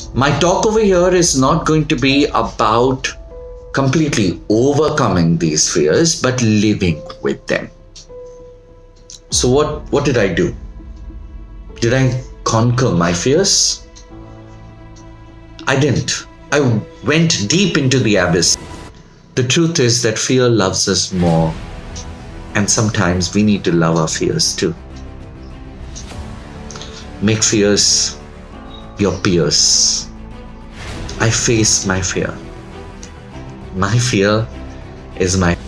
My talk over here is not going to be about completely overcoming these fears, but living with them. So what did I do? Did I conquer my fears? I didn't. I went deep into the abyss. The truth is that fear loves us more, and sometimes we need to love our fears too. Make fears your peers. I face my fear. My fear is my